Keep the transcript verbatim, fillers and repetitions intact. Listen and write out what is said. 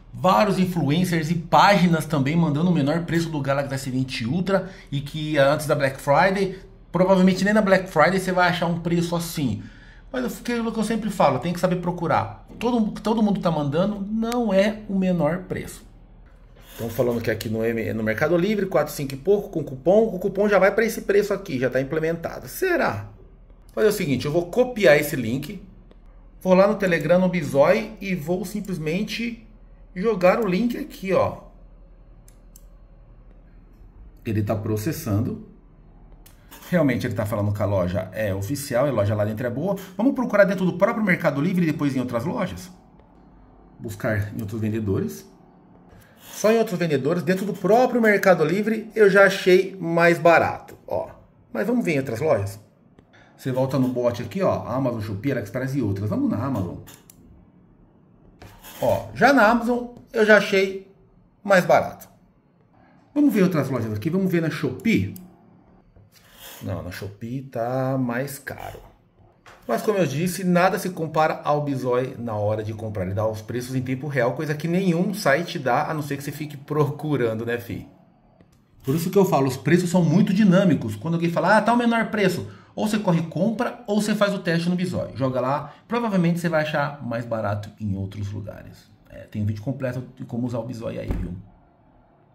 vários influencers e páginas também mandando o menor preço do Galaxy S vinte Ultra e que antes da Black Friday, provavelmente nem na Black Friday você vai achar um preço assim. Mas aquilo que eu sempre falo, tem que saber procurar. Todo, todo mundo está mandando, não é o menor preço. Estão falando que aqui no, no Mercado Livre, quatro, cinco e pouco, com cupom, o cupom já vai para esse preço aqui, já está implementado. Será? Vou fazer o seguinte, eu vou copiar esse link, vou lá no Telegram, no Bizoi e vou simplesmente jogar o link aqui, ó. Ele está processando. Realmente ele está falando que a loja é oficial, a loja lá dentro é boa. Vamos procurar dentro do próprio Mercado Livre e depois em outras lojas. Buscar em outros vendedores. Só em outros vendedores, dentro do próprio Mercado Livre, eu já achei mais barato, ó. Mas vamos ver em outras lojas. Você volta no bot aqui, ó, Amazon, Shopee, AliExpress e outras. Vamos na Amazon. Ó, já na Amazon eu já achei mais barato. Vamos ver outras lojas aqui, vamos ver na Shopee. Não, na Shopee tá mais caro. Mas como eu disse, nada se compara ao Bizoi na hora de comprar. Ele dá os preços em tempo real, coisa que nenhum site dá, a não ser que você fique procurando, né, fi? Por isso que eu falo, os preços são muito dinâmicos. Quando alguém fala, ah, tá o menor preço, ou você corre e compra, ou você faz o teste no Bizoi. Joga lá, provavelmente você vai achar mais barato em outros lugares. É, tem um vídeo completo de como usar o Bizoi aí, viu?